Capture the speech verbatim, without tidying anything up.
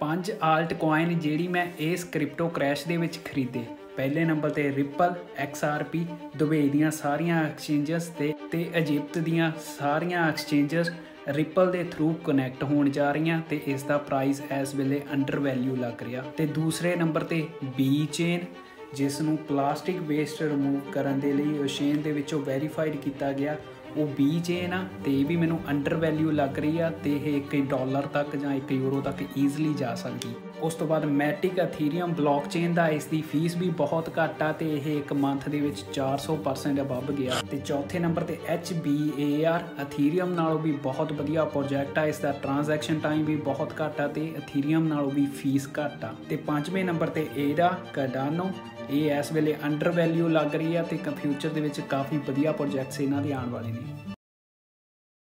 ਪੰਜ ਆਲਟ ਕੋਇਨ ਜਿਹੜੀ ਮੈਂ ਇਸ ਕ੍ਰਿਪਟੋ ਕ੍ਰੈਸ਼ ਦੇ ਵਿੱਚ ਖਰੀਦੇ। ਪਹਿਲੇ ਨੰਬਰ ਤੇ Ripple, X R P, Dubai ਦੀਆਂ ਸਾਰੀਆਂ ਐਕਸਚੇਂਜਸ ਤੇ ਤੇ ਇਜਿਪਟ ਦੀਆਂ ਸਾਰੀਆਂ ਐਕਸਚੇਂਜਸ ਰਿਪਲ ਦੇ ਥਰੂ ਕਨੈਕਟ ਹੋਣ ਜਾ ਰਹੀਆਂ ਤੇ ਇਸ ਦਾ ਪ੍ਰਾਈਸ ਇਸ ਵੇਲੇ ਅੰਡਰ ਵੈਲਿਊ ਲੱਗ ਰਿਹਾ। ਤੇ ਦੂਸਰੇ ਨੰਬਰ ਤੇ ਬੀ ਚੇਨ, ਜਿਸ ਨੂੰ ਪਲਾਸਟਿਕ ਵੇਸਟ ਰਿਮੂਵ ਕਰਨ ਦੇ ਲਈ ਓਸ਼ੇਨ ਦੇ ਵਿੱਚੋਂ ਵੈਰੀਫਾਈਡ ਕੀਤਾ ਗਿਆ, ਉਹ ਬੀ ਚੇਨ ਆ ਤੇ ਇਹ ਵੀ ਮੈਨੂੰ ਅੰਡਰ ਵੈਲਿਊ ਲੱਗ ਰਹੀ ਆ ਤੇ ਇਹ ਇੱਕ ਡਾਲਰ ਤੱਕ ਜਾਂ ਇੱਕ ਯੂਰੋ ਤੱਕ ਈਜ਼ਲੀ ਜਾ ਸਕਦੀ। ਉਸ ਤੋਂ ਬਾਅਦ ਮੈਟਿਕ ਅਥੀਰੀਅਮ ਬਲੌਕ ਚੇਨ ਦਾ ਇਸ ਦੀ ਫੀਸ ਵੀ ਬਹੁਤ ਘੱਟ ਆ ਤੇ ਇਹ ਇੱਕ ਮੰਥ ਦੇ ਵਿੱਚ ਚਾਰ ਸੌ ਪਰਸੈਂਟ ਅਬਵ ਗਿਆ। ਤੇ ਚੌਥੇ ਨੰਬਰ ਤੇ H B A R, Ethereum ਨਾਲੋਂ ਵੀ ਬਹੁਤ ਵਧੀਆ ਪ੍ਰੋਜੈਕਟ ਆ। ਇਸ ਦਾ ਟ੍ਰਾਂਜੈਕਸ਼ਨ ਟਾਈਮ ਵੀ ਬਹੁਤ ਘੱਟ ਆ ਤੇ ਅਥੀਰੀਅਮ ਨਾਲੋਂ ਵੀ ਫੀਸ ਘੱਟ ਆ। ਤੇ ਪੰਜਵੇਂ ਨੰਬਰ ਤੇ ਏਡਾ ਕਾਰਡਾਨੋ, ਇਹ ਇਸ ਵੇਲੇ ਅੰਡਰ ਵੈਲਿਊ ਲੱਗ ਰਹੀ ਆ ਤੇ ਫਿਊਚਰ ਦੇ ਵਿੱਚ ਕਾਫੀ ਵਧੀਆ ਪ੍ਰੋਜੈਕਟਸ ਇਹਨਾਂ ਦੇ ਆਉਣ ਵਾਲੇ ਨੇ।